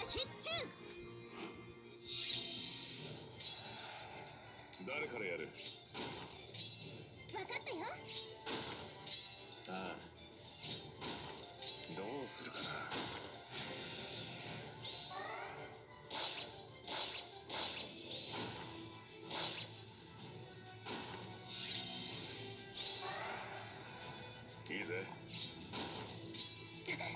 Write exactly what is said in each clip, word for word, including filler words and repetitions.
必中。 誰からやる？ 分かったよ。 ああ、どうするかな。いいぜ。 飛んで。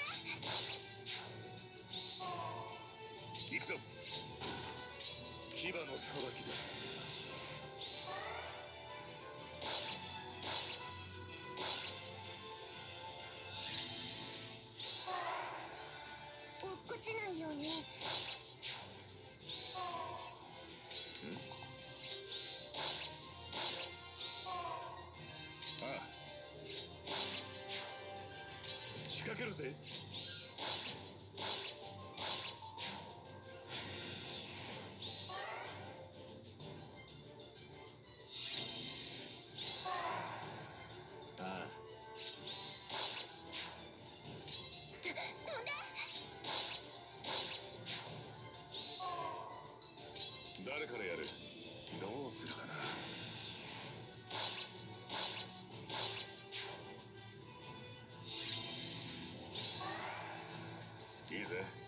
行くぞ。牙のさばきだ。 落っこちないように。 ん？ああ、仕掛けるぜ。ああ、 飛んで。 誰からやる？どうするかな。いいぜ。